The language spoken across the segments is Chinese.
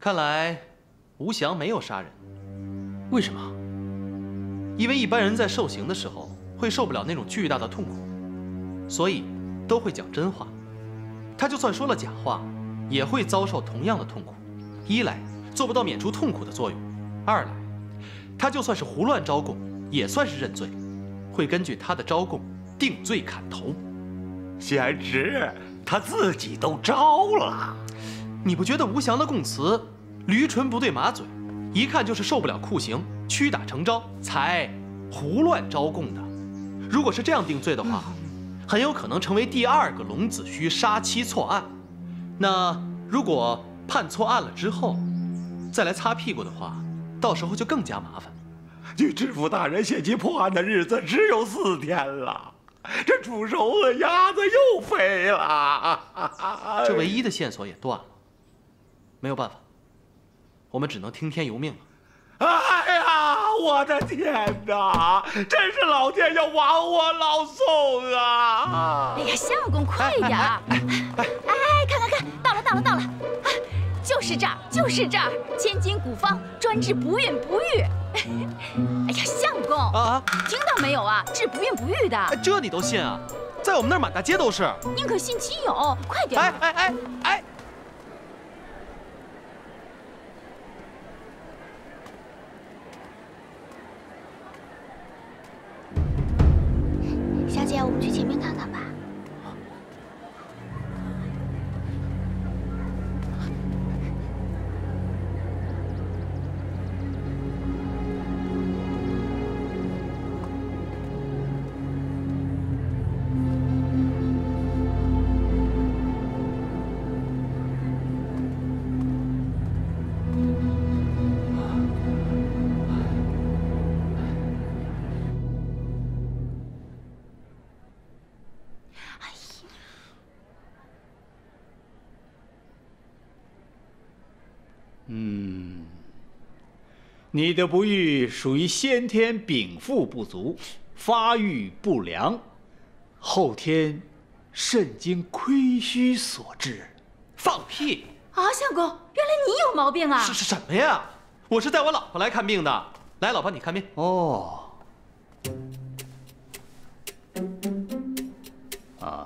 看来吴降没有杀人。 为什么？ 因为一般人在受刑的时候会受不了那种巨大的痛苦，所以都会讲真话。他就算说了假话，也会遭受同样的痛苦。一来做不到免除痛苦的作用，二来他就算是胡乱招供，也算是认罪，会根据他的招供定罪砍头。 贤侄，他自己都招了。 你不觉得吴降的供词驴唇不对马嘴，一看就是受不了酷刑，屈打成招才胡乱招供的？如果是这样定罪的话，很有可能成为第二个龙子虚杀妻错案。那如果判错案了之后，再来擦屁股的话，到时候就更加麻烦。 距知府大人限期破案的日子只有4天了，这煮熟的鸭子又飞了。 这唯一的线索也断了，没有办法，我们只能听天由命了。 哎呀，我的天哪！真是老天要亡我老宋啊！ 哎呀，相公快点儿！看，到了！啊，就是这儿，千金古方，专治不孕不育。哎呀，相公啊， 听到没有啊？治不孕不育的， 这你都信啊？在我们那儿满大街都是。 宁可信其有，快点！ 哎！ 小姐，我们去前面看看吧。 你的不育属于先天禀赋不足，发育不良，后天肾精亏虚所致。 放屁！ 啊，相公，原来你有毛病啊！ 是什么呀？我是带我老婆来看病的。来，老婆，你看病。 哦。啊。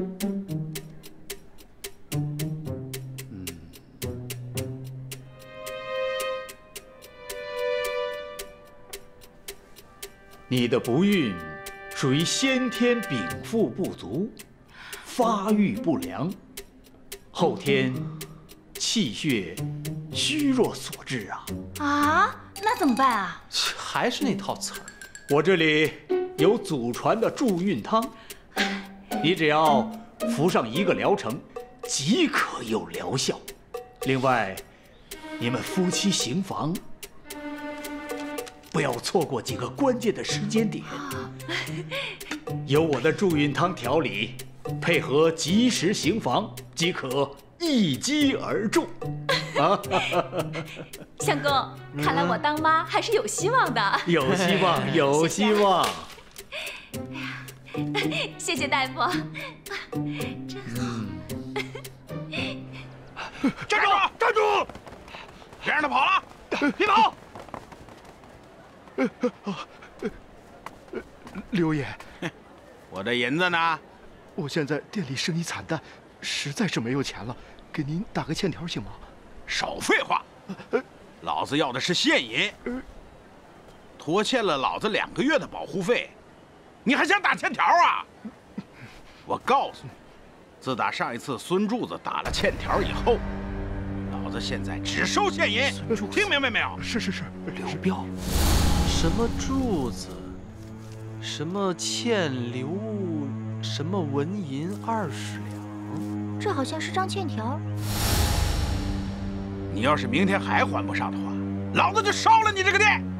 你的不孕属于先天禀赋不足，发育不良，后天气血虚弱所致啊！ 啊，那怎么办啊？ 还是那套词儿。 我这里有祖传的助孕汤，你只要服上1个疗程，即可有疗效。另外，你们夫妻行房不要错过几个关键的时间点，有我的助孕汤调理，配合及时行房，即可一击而中。啊， 相公，看来我当妈还是有希望的。 有希望，有希望。 谢谢大夫，真好。 站住！站住！别让他跑了，别跑！ 刘爷， 我的银子呢？ 我现在店里生意惨淡，实在是没有钱了，给您打个欠条行吗？ 少废话！老子要的是现银，拖欠了老子2个月的保护费，你还想打欠条啊？我告诉你，自打上一次孙柱子打了欠条以后，老子现在只收现银，听明白没有？ 是。 刘彪，什么柱子，什么欠刘，什么纹银20两， 这好像是张欠条。 你要是明天还还不上的话，老子就烧了你这个店！